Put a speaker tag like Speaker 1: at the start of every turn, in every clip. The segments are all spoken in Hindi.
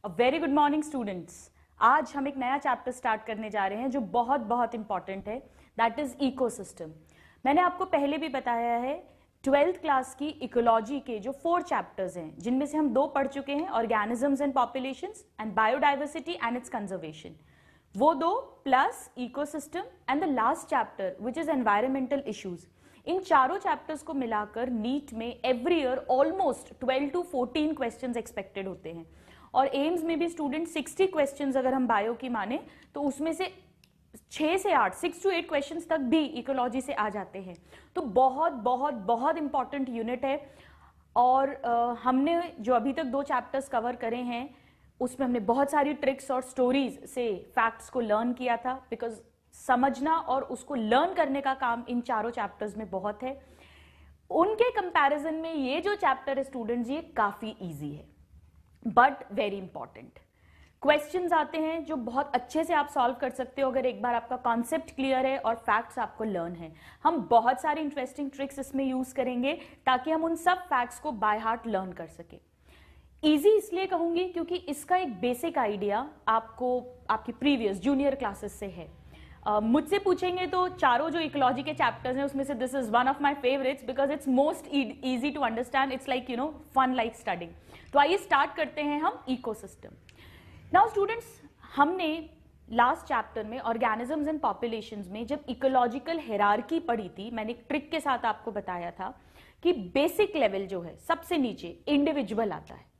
Speaker 1: अ वेरी गुड मॉर्निंग स्टूडेंट्स। आज हम एक नया चैप्टर स्टार्ट करने जा रहे हैं जो बहुत बहुत इंपॉर्टेंट है, दैट इज इकोसिस्टम। मैंने आपको पहले भी बताया है 12th क्लास की इकोलॉजी के जो 4 चैप्टर्स हैं, जिनमें से हम 2 पढ़ चुके हैं, organisms and populations and biodiversity and its conservation. वो 2 plus ecosystem and the last chapter which is environmental issues. इन चारों चैप्टर्स को मिलाकर नीट में every year almost 12 to 14 questions expected होते हैं और एम्स में भी स्टूडेंट 60 क्वेश्चंस अगर हम बायो की माने तो उसमें से 6 से 8 6 to 8 क्वेश्चंस तक भी इकोलॉजी से आ जाते हैं। तो बहुत बहुत बहुत इंपॉर्टेंट यूनिट है और हमने जो अभी तक 2 चैप्टर्स कवर करे हैं उसमें हमने बहुत सारी ट्रिक्स और स्टोरीज से फैक्ट्स को लर्न किया था, बिकॉज समझना और उसको लर्न करने का काम इन चारों चैप्टर्स में बहुत है। उनके कंपैरिजन में ये जो चैप्टर है स्टूडेंट्स, ये काफी इजी है बट वेरी इंपॉर्टेंट। क्वेश्चंस आते हैं जो बहुत अच्छे से आप सॉल्व कर सकते हो अगर एक बार आपका कॉन्सेप्ट क्लियर है और फैक्ट्स आपको लर्न है। हम बहुत सारी इंटरेस्टिंग ट्रिक्स इसमें यूज करेंगे ताकि हम उन सब फैक्ट्स को बाय हार्ट लर्न कर सके। इजी इसलिए कहूंगी क्योंकि इसका एक बेसिक आइडिया आपको आपकी प्रीवियस जूनियर क्लासेस से है। मुझसे पूछेंगे तो चारों जो इकोलॉजी के चैप्टर्स हैं उसमें से this is one of my favourites because it's most easy to understand. It's like fun like studying. तो आइए स्टार्ट करते हैं हम इकोसिस्टम। नाउ स्टूडेंट्स, हमने लास्ट चैप्टर में ऑर्गेनिजम्स एंड पॉपुलेशंस में जब इकोलॉजिकल हायरार्की पढ़ी थी, मैंने एक ट्रिक के साथ आपको बताया था कि बेसिक लेवल जो है सबसे नीचे इंडिविजुअल आता है।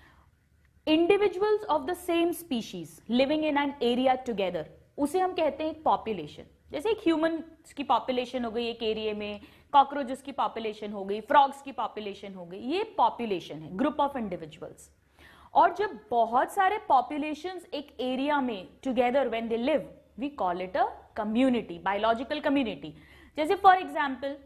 Speaker 1: Individuals of the same species living in an area together, उसे हम कहते हैं एक पॉपुलेशन। जैसे एक ह्यूमन की पॉपुलेशन हो गई एक एरिया में, कॉकरोचेस की पॉपुलेशन हो गई, फ्रॉग्स की पॉपुलेशन हो गई, ये पॉपुलेशन है, ग्रुप ऑफ इंडिविजुअल्स। और जब बहुत सारे पॉपुलेशंस एक एरिया में together when they live, we call it a community, biological community. जैसे फॉर एग्जांपल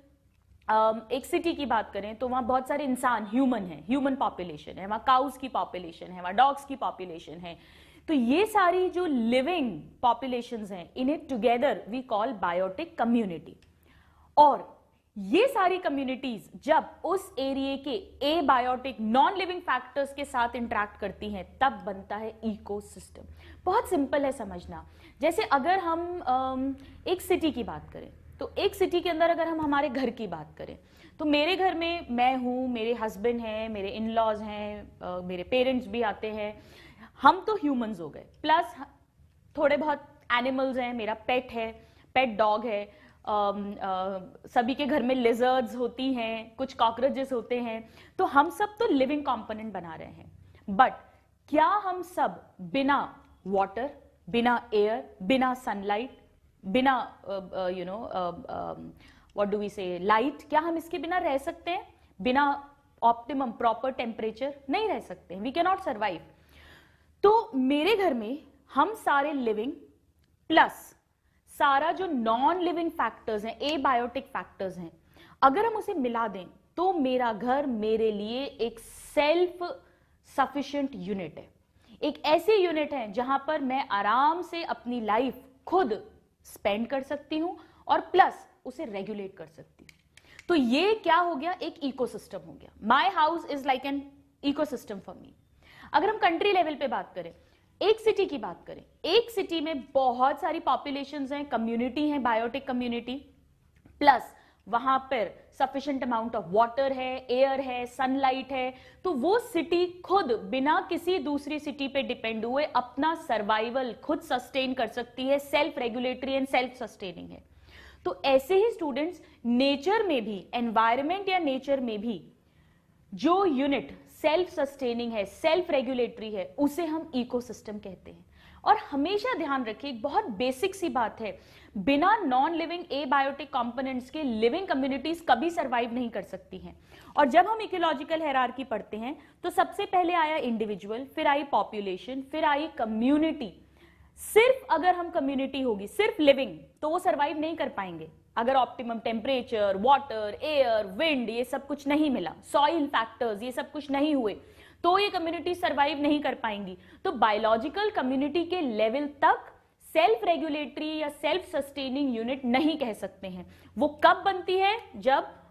Speaker 1: एक सिटी की बात करें तो वहां बहुत सारे इंसान ह्यूमन है, ह्यूमन पॉपुलेशन है, वहां काउस की पॉपुलेशन है, वहां डॉग्स की पॉपुलेशन है। तो ये सारी जो लिविंग पॉपुलेशंस हैं, इन्हें together we call biotic community. और ये सारी कम्युनिटीज जब उस एरिया के एबायोटिक नॉन लिविंग फैक्टर्स के साथ इंटरेक्ट करती हैं तब बनता है इकोसिस्टम। बहुत सिंपल है समझना। जैसे अगर हम एक सिटी की बात करें तो एक सिटी के अंदर अगर हम हमारे घर की बात करें तो मेरे घर में मैं हूं, मेरे हस्बैंड हैं, मेरे इन लॉज हैं, मेरे पेरेंट्स भी आते हैं, हम तो ह्यूमंस हो गए, प्लस थोड़े बहुत एनिमल्स हैं, मेरा पेट है, पेट डॉग है, सभी के घर में लिजर्ड्स होती हैं, कुछ कॉकरोचेस होते हैं। तो हम सब तो लिविंग कंपोनेंट बना रहे हैं। बट क्या हम सब बिना वाटर, बिना एयर, बिना सनलाइट, बिना what do we say light, क्या हम इसके बिना रह सकते हैं? बिना ऑप्टिमम प्रॉपर टेम्परेचर नहीं रह सकते, वी कैन नॉट सर्वाइव। तो मेरे घर में हम सारे लिविंग प्लस सारा जो नॉन लिविंग फैक्टर्स हैं, एबायोटिक फैक्टर्स हैं, अगर हम उसे मिला दें तो मेरा घर मेरे लिए एक सेल्फ सफिशिएंट यूनिट है। एक ऐसी यूनिट है जहां पर मैं आराम से अपनी लाइफ खुद स्पेंड कर सकती हूं और प्लस उसे रेगुलेट कर सकती हूं। तो ये क्या हो गया? एक इकोसिस्टम हो गया। My house is like an ecosystem for me. अगर हम कंट्री लेवल पे बात करें, एक सिटी की बात करें, एक सिटी में बहुत सारी पॉपुलेशंस हैं, कम्युनिटी है, बायोटिक कम्युनिटी, प्लस वहां पर सफिशिएंट अमाउंट ऑफ वाटर है, एयर है, सनलाइट है। तो वो सिटी खुद बिना किसी दूसरी सिटी पे डिपेंड हुए अपना सर्वाइवल खुद सस्टेन कर सकती है, self regulatory and self sustaining है। तो ऐसे ही स्टूडेंट्स नेचर में भी, एनवायरमेंट या नेचर में भी जो यूनिट सेल्फ सस्टेनिंग है, सेल्फ रेगुलेटरी है, उसे हम इकोसिस्टम कहते हैं। और हमेशा ध्यान रखिए, एक बहुत बेसिक सी बात है, बिना नॉन लिविंग एबायोटिक कंपोनेंट्स के लिविंग कम्युनिटीज कभी सर्वाइव नहीं कर सकती हैं। और जब हम इकोलॉजिकल हायरार्की पढ़ते हैं तो सबसे पहले आया इंडिविजुअल, फिर आई पॉपुलेशन, फिर आई कम्युनिटी। सिर्फ अगर हम कम्युनिटी होगी, सिर्फ लिविंग, तो वो सर्वाइव नहीं कर पाएंगे। अगर optimum temperature, water, air, wind, ये सब कुछ नहीं मिला, सॉइल फैक्टर्स ये सब कुछ नहीं हुए, तो ये कम्युनिटी सर्वाइव नहीं कर पाएंगी। तो बायोलॉजिकल कम्युनिटी के लेवल तक सेल्फ रेगुलेटरी या सेल्फ सस्टेनिंग यूनिट नहीं कह सकते हैं। वो कब बनती है? जब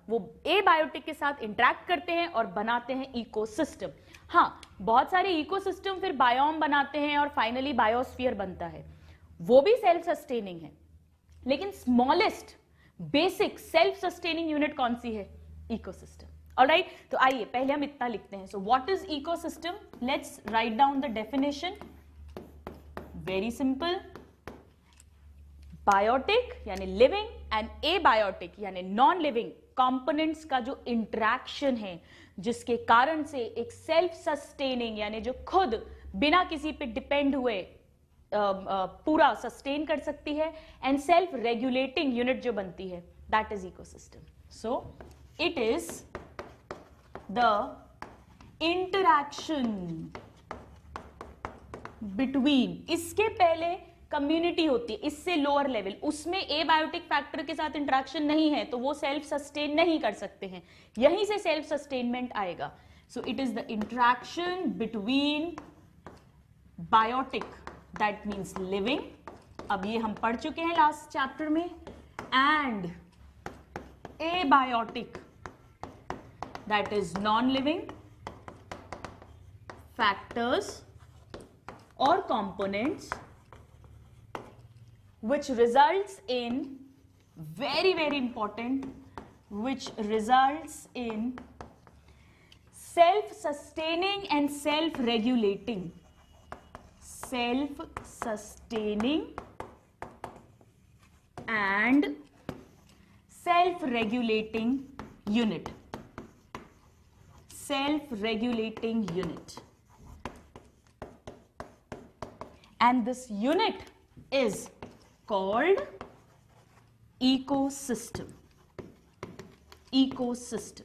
Speaker 1: वो एबायोटिक के साथ इंटरेक्ट करते हैं और बनाते हैं इकोसिस्टम। हाँ, बहुत सारे इकोसिस्टम फिर बायोम बनाते हैं और फाइनली बायोस्फीयर बनता है, वो भी सेल्फ सस्टेनिंग है। लेकिन smallest basic self sustaining unit कौन सी है? इकोसिस्टम। ऑलराइट, तो आइए पहले हम इतना लिखते हैं। So what is ecosystem? Let's write down the definition. Very simple, biotic यानी लिविंग एंड एबायोटिक यानी नॉन लिविंग कंपोनेंट्स का जो इंटरेक्शन है, जिसके कारण से एक सेल्फ सस्टेनिंग यानी जो खुद बिना किसी पे डिपेंड हुए पूरा सस्टेन कर सकती है, एंड सेल्फ रेगुलेटिंग यूनिट जो बनती है, that is ecosystem. So it is the interaction between, इसके पहले कम्युनिटी होती है, इससे लोअर लेवल, उसमें एबायोटिक फैक्टर के साथ इंटरेक्शन नहीं है, तो वो सेल्फ सस्टेन नहीं कर सकते हैं, यहीं से सेल्फ सस्टेनमेंट आएगा। So it is the interaction between biotic, that means living, अब ये हम पढ़ चुके हैं लास्ट चैप्टर में, and abiotic that is non living factors or components which results in, very very important, which results in self sustaining and self regulating, self sustaining and self regulating unit, self regulating unit. And this unit is called ecosystem. Ecosystem.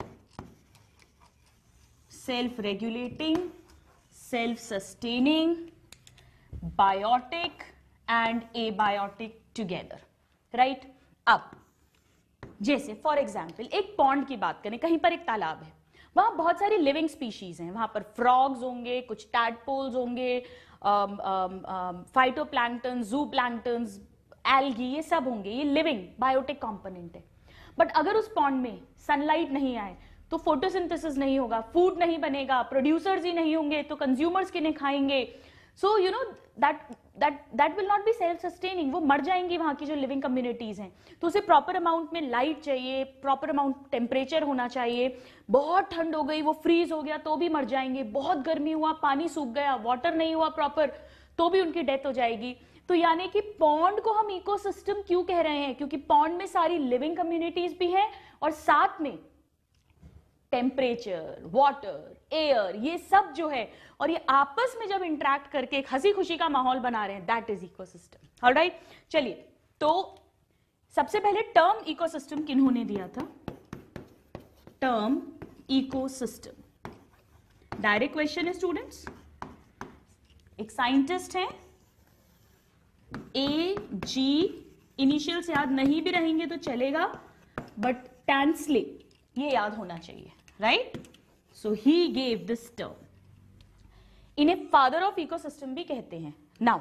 Speaker 1: Self-regulating, self-sustaining, biotic and abiotic together. Right? अब जैसे फॉर एग्जाम्पल एक पॉन्ड की बात करें, कहीं पर एक तालाब है, वहां बहुत सारी लिविंग स्पीशीज हैं, वहां पर फ्रॉग्स होंगे, कुछ टैडपोल्स होंगे, फाइटोप्लैंक्टन, जू प्लैंक्टन, एल्गी, ये सब होंगे, ये लिविंग बायोटिक कंपोनेंट है। बट अगर उस पॉन्ड में सनलाइट नहीं आए तो फोटोसिंथेसिस नहीं होगा, फूड नहीं बनेगा, प्रोड्यूसर्स ही नहीं होंगे तो कंज्यूमर्स किन्हें खाएंगे? So you know that will not be self sustaining, वो मर जाएंगी वहां की जो लिविंग कम्युनिटीज हैं। तो उसे प्रॉपर अमाउंट में लाइट चाहिए, प्रॉपर अमाउंट टेम्परेचर होना चाहिए, बहुत ठंड हो गई वो फ्रीज हो गया तो भी मर जाएंगे, बहुत गर्मी हुआ पानी सूख गया, वाटर नहीं हुआ प्रॉपर तो भी उनकी डेथ हो जाएगी। तो यानी कि पॉन्ड को हम इकोसिस्टम क्यों कह रहे हैं? क्योंकि पॉन्ड में सारी लिविंग कम्युनिटीज भी हैं और साथ में टेम्परेचर, वाटर, एयर, ये सब जो है, और ये आपस में जब इंटरेक्ट करके एक हंसी खुशी का माहौल बना रहे हैं, दैट इज इकोसिस्टम। ऑलराइट, चलिए, तो सबसे पहले टर्म इकोसिस्टम किन्होंने दिया था? टर्म इकोसिस्टम, डायरेक्ट क्वेश्चन है स्टूडेंट्स। एक साइंटिस्ट है AG, इनिशियल्स याद नहीं भी रहेंगे तो चलेगा, बट टैंसले ये याद होना चाहिए, right? So he gave this term, इन्हें फादर ऑफ इकोसिस्टम भी कहते हैं। नाउ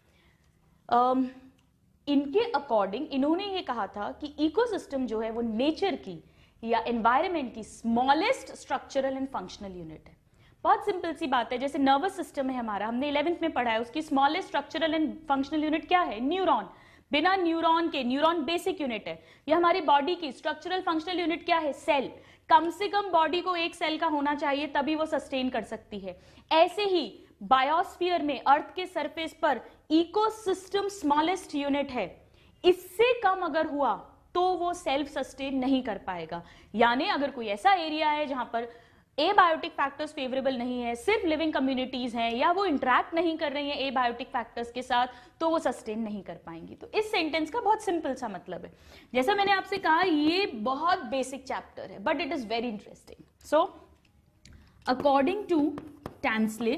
Speaker 1: इनके अकॉर्डिंग इन्होंने ये कहा था कि इकोसिस्टम जो है वो नेचर की या एनवायरनमेंट की smallest structural and functional unit है। बहुत सिंपल सी बात है, जैसे नर्वस सिस्टम है हमारा, हमने 11th में पढ़ा है, उसकी smallest structural and functional unit क्या है? न्यूरॉन। बिना न्यूरॉन के, न्यूरॉन बेसिक यूनिट है, ये हमारी बॉडी की स्ट्रक्चरल फंक्शनल यूनिट क्या है? सेल। कम से कम बॉडी को एक सेल का होना चाहिए तभी वो सस्टेन कर सकती है। ऐसे ही बायोस्फीयर में, अर्थ के सरफेस पर इकोसिस्टम स्मॉलेस्ट यूनिट है, इससे कम अगर हुआ तो वो सेल्फ सस्टेन नहीं कर पाएगा। यानी अगर कोई ऐसा एरिया है जहां पर एबायोटिक फैक्टर्स फेवरेबल नहीं है, सिर्फ लिविंग कम्युनिटीज हैं, या वो इंटरैक्ट नहीं कर रही हैं एबायोटिक फैक्टर्स के साथ, तो वो सस्टेन नहीं कर पाएंगी। तो इस सेंटेंस का बहुत सिंपल सा मतलब है, जैसा मैंने आपसे कहा, ये बहुत बेसिक चैप्टर है but it is very interesting. So according to Tansley,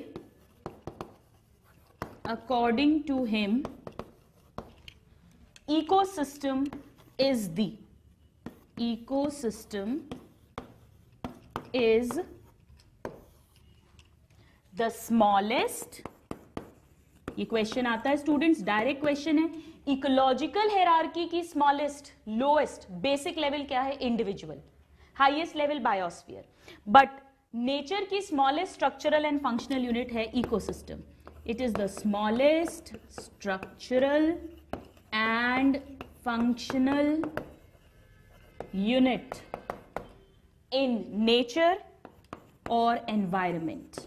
Speaker 1: according to him, ecosystem is the smallest, ये क्वेश्चन आता है स्टूडेंट्स, डायरेक्ट क्वेश्चन है, इकोलॉजिकल हायरार्की की स्मॉलेस्ट, लोएस्ट, बेसिक लेवल क्या है? Individual. Highest level biosphere, but nature की smallest structural and functional unit है ecosystem. It is the smallest structural and functional unit in nature और एनवायरमेंट.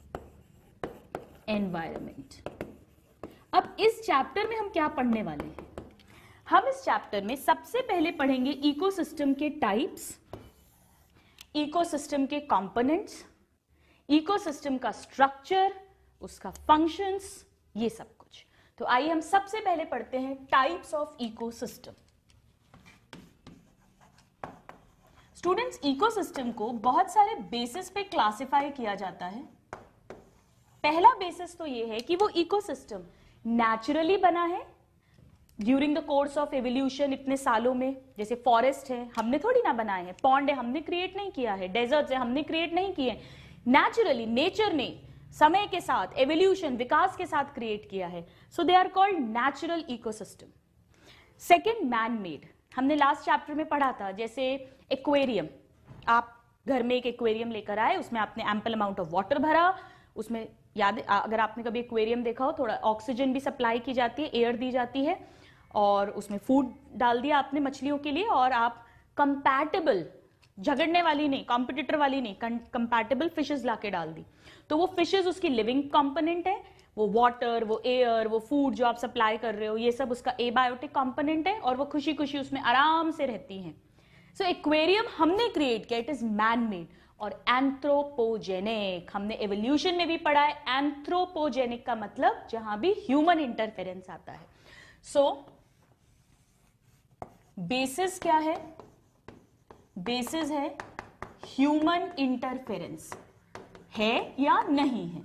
Speaker 1: अब इस चैप्टर में हम क्या पढ़ने वाले हैं? हम इस चैप्टर में सबसे पहले पढ़ेंगे इकोसिस्टम के टाइप्स, इकोसिस्टम के कंपोनेंट्स, इकोसिस्टम का स्ट्रक्चर, उसका फंक्शंस, ये सब कुछ. तो आइए हम सबसे पहले पढ़ते हैं types of ecosystem. Students, ecosystem को बहुत सारे बेसिस पे क्लासिफाई किया जाता है. पहला बेसिस तो ये है कि वो इकोसिस्टम नेचुरली बना है during the course of evolution इतने सालों में. जैसे फॉरेस्ट है, हमने थोड़ी ना बनाए हैं. पॉन्ड है, हमने क्रिएट नहीं किया है. डेजर्ट्स है, हमने क्रिएट नहीं किए. नेचुरली नेचर ने समय के साथ एवोल्यूशन विकास के साथ क्रिएट किया है. So they are called natural ecosystem. Second, man made. हमने लास्ट चैप्टर में पढ़ा था. जैसे एक्वेरियम, आप घर में एक एक्वेरियम लेकर आए, उसमें आपने एम्पल अमाउंट ऑफ वाटर भरा, उसमें याद, अगर आपने कभी एक्वेरियम देखा हो, थोड़ा ऑक्सीजन भी सप्लाई की जाती है, एयर दी जाती है, और उसमें फूड डाल दिया आपने मछलियों के लिए, और आप कंपैटिबल, झगड़ने वाली नहीं, कॉम्पिटिटर वाली नहीं, कंपैटिबल फिशेस लाके डाल दी. तो वो फिशेस उसकी लिविंग कंपोनेंट है. वो वाटर, वो एयर, वो फूड जो आप सप्लाई कर रहे हो, ये सब उसका एबायोटिक कंपोनेंट है, और वो खुशी खुशी उसमें आराम से रहती हैं. सो एक्वेरियम हमने क्रिएट किया, इट इज मैन मेड. और एंथ्रोपोजेनिक, हमने एवोल्यूशन में भी पढ़ा है. एंथ्रोपोजेनिक का मतलब जहां भी ह्यूमन इंटरफेरेंस आता है. सो बेसिस क्या है? बेसिस है ह्यूमन इंटरफेरेंस, है या नहीं है.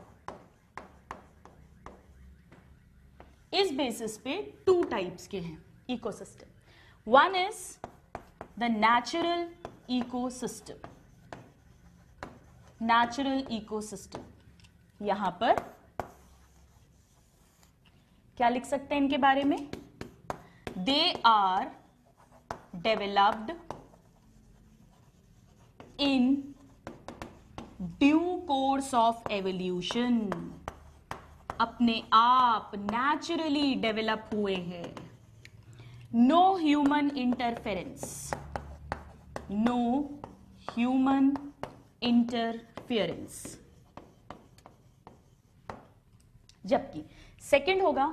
Speaker 1: इस बेसिस पे टू टाइप्स के हैं ecosystem. One is the natural ecosystem. Natural ecosystem, यहां पर क्या लिख सकते हैं इनके बारे में? They are developed in due course of evolution. अपने आप नेचुरली डेवलप हुए हैं. No human interference, no human interference. जबकि सेकंड होगा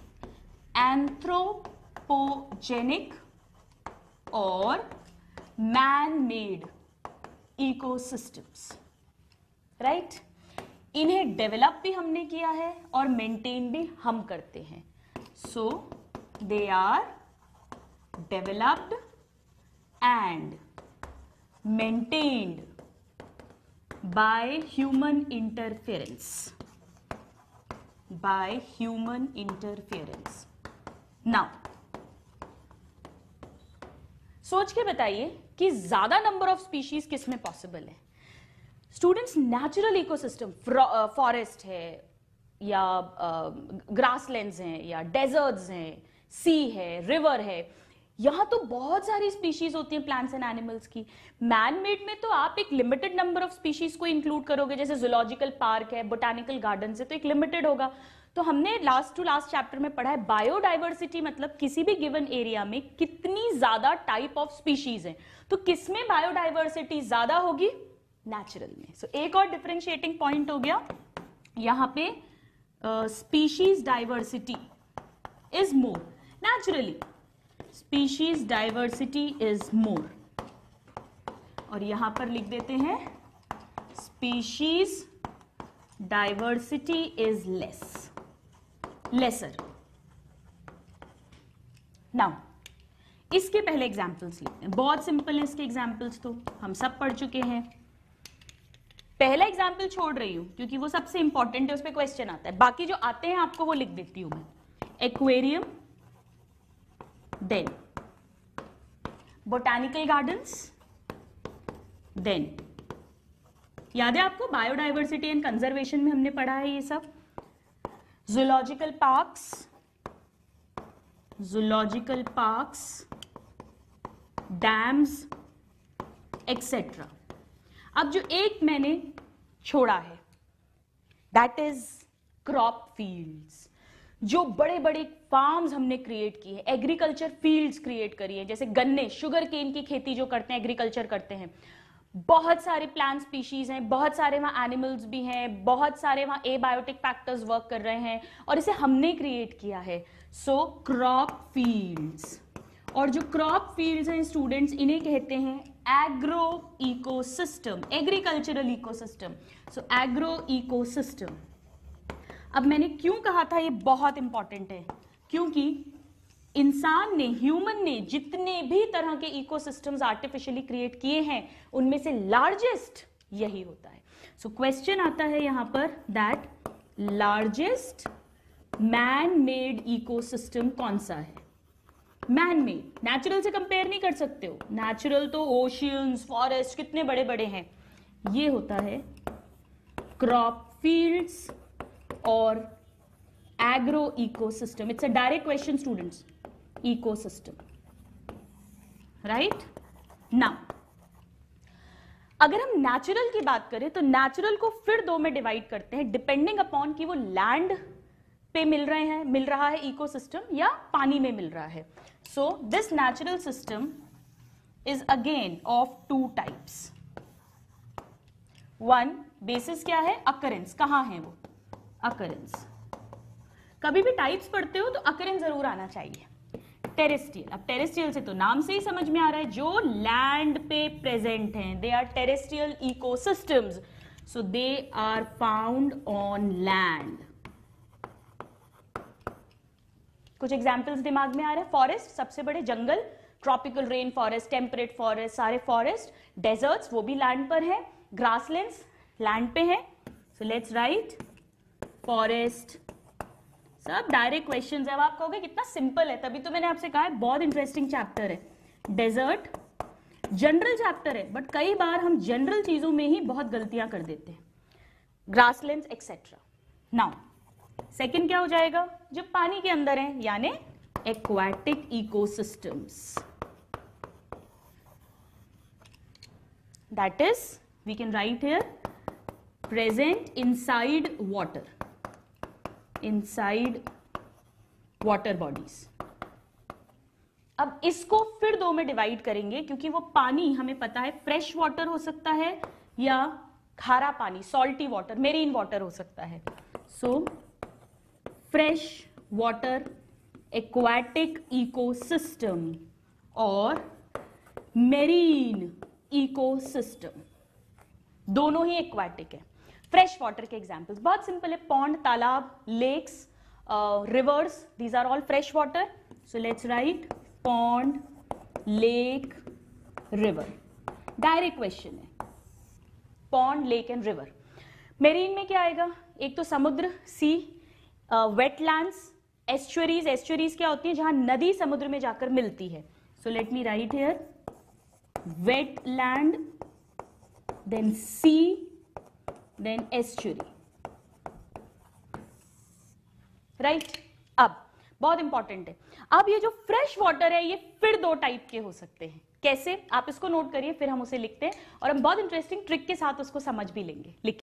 Speaker 1: एंथ्रोपोजेनिक और मैन मेड इकोसिस्टम्स. राइट? इन्हें डेवलप भी हमने किया है और मेंटेन भी हम करते हैं. So they are developed and maintained by human interference. Now, सोच के बताइए कि ज्यादा नंबर ऑफ स्पीशीज किस में पॉसिबल है? स्टूडेंट्स, नेचुरल इकोसिस्टम, फॉरेस्ट है या ग्रासलैंड्स हैं या डेजर्ट्स हैं, सी है, रिवर है, यहां तो बहुत सारी स्पीशीज होती हैं प्लांट्स एंड एनिमल्स की. मैन मेड में तो आप एक लिमिटेड नंबर ऑफ स्पीशीज को इंक्लूड करोगे. जैसे जूलॉजिकल पार्क है, बोटानिकल गार्डन है, तो एक लिमिटेड होगा. तो हमने लास्ट टू लास्ट चैप्टर में पढ़ा है बायोडाइवर्सिटी मतलब किसी भी गिवन एरिया में कितनी ज्यादा टाइप ऑफ स्पीशीज हैं. तो किसमें बायोडाइवर्सिटी ज्यादा होगी? नेचुरल में. सो एक और डिफरेंशिएटिंग पॉइंट हो गया यहां पे. Species diversity is more naturally. Species diversity is more. और यहां पर लिख देते हैं species diversity is lesser. Now इसके पहले एग्जाम्पल्स लिखते हैं. बहुत सिंपल है इसके एग्जाम्पल्स, तो हम सब पढ़ चुके हैं. पहला एग्जाम्पल छोड़ रही हूं क्योंकि वो सबसे इंपॉर्टेंट है, उस पर क्वेश्चन आता है. बाकी जो आते हैं आपको वो लिख देती हूं मैं. Aquarium, then botanical gardens, then याद है आपको बायोडाइवर्सिटी एंड कंजर्वेशन में हमने पढ़ा है ये सब. Zoological parks, dams, etcetera. अब जो एक मैंने छोड़ा है दैट इज क्रॉप फील्ड्स। जो बड़े बड़े फार्म्स हमने क्रिएट किए, एग्रीकल्चर फील्ड्स क्रिएट करी है, जैसे गन्ने, शुगर केन की खेती जो करते हैं, एग्रीकल्चर करते हैं, बहुत सारे प्लांट स्पीशीज हैं, बहुत सारे वहां एनिमल्स भी हैं, बहुत सारे वहां एबायोटिक फैक्टर्स वर्क कर रहे हैं और इसे हमने क्रिएट किया है। सो क्रॉप फील्ड्स, और जो क्रॉप फील्ड्स हैं स्टूडेंट्स, इन्हें कहते हैं agro ecosystem, agricultural ecosystem. So agro ecosystem. अब मैंने क्यों कहा था ये बहुत इंपॉर्टेंट है, क्योंकि इंसान ने, ह्यूमन ने जितने भी तरह के इकोसिस्टम्स आर्टिफिशियली क्रिएट किए हैं उनमें से लार्जेस्ट यही होता है। सो क्वेश्चन आता है यहां पर that largest man made ecosystem कौन सा है? मैन मेड, नेचुरल से कंपेयर नहीं कर सकते हो, नेचुरल तो ओशियंस, फॉरेस्ट कितने बड़े बड़े हैं, ये होता है क्रॉप फील्ड्स और agro ecosystem. It's a direct question students, ecosystem, right. Now अगर हम नेचुरल की बात करें तो नेचुरल को फिर दो में डिवाइड करते हैं डिपेंडिंग अपॉन कि वो लैंड पे मिल रहा है इकोसिस्टम या पानी में मिल रहा है। So this natural system is again of two types. One basis क्या है? अकरेंस, कहां है वो? अकरेंस। कभी भी टाइप्स पढ़ते हो तो अकरेंस जरूर आना चाहिए। टेरेस्ट्रियल, अब टेरेस्ट्रियल से तो नाम से ही समझ में आ रहा है जो लैंड पे प्रेजेंट हैं, they are terrestrial ecosystems, so they are found on land. कुछ एग्जाम्पल्स दिमाग में आ रहे हैं। फॉरेस्ट, सबसे बड़े जंगल, tropical rain forest, temperate forest, सारे फॉरेस्ट। डेजर्ट्स, वो भी लैंड पर है। ग्रासलैंड्स लैंड पे है। So let's write forest. सब डायरेक्ट क्वेश्चंस है। अब आप कहोगे कितना सिंपल है, तभी तो मैंने आपसे कहा है बहुत इंटरेस्टिंग चैप्टर है। डेजर्ट जनरल चैप्टर है, बट कई बार हम जनरल चीजों में ही बहुत गलतियां कर देते हैं। Grasslands etcetera. नाउ सेकंड क्या हो जाएगा? जो पानी के अंदर है, यानी aquatic ecosystems. That is we can write here present inside water, inside water bodies. अब इसको फिर दो में डिवाइड करेंगे क्योंकि वो पानी हमें पता है फ्रेश वाटर हो सकता है या खारा पानी, सॉल्टी वाटर, मेरीन वाटर हो सकता है। So fresh water aquatic ecosystem और मेरीन इकोसिस्टम, दोनों ही एक्वाटिक है। फ्रेश वाटर के एग्जांपल्स बहुत सिंपल है, पॉन्ड, तालाब, lakes, rivers, these are all fresh water. So let's write pond, lake, river. Direct question है, pond, lake and river. Marine में क्या आएगा? एक तो समुद्र, सी, वेटलैंड्स, एस्चुअरीज। एस्चुअरीज क्या होती है? जहां नदी समुद्र में जाकर मिलती है। So let me write here wetland, then sea, then estuary, right. अब बहुत इंपॉर्टेंट है, अब ये जो फ्रेश वाटर है ये फिर दो टाइप के हो सकते हैं। कैसे? आप इसको नोट करिए, फिर हम उसे लिखते हैं और हम बहुत इंटरेस्टिंग ट्रिक के साथ उसको समझ भी लेंगे।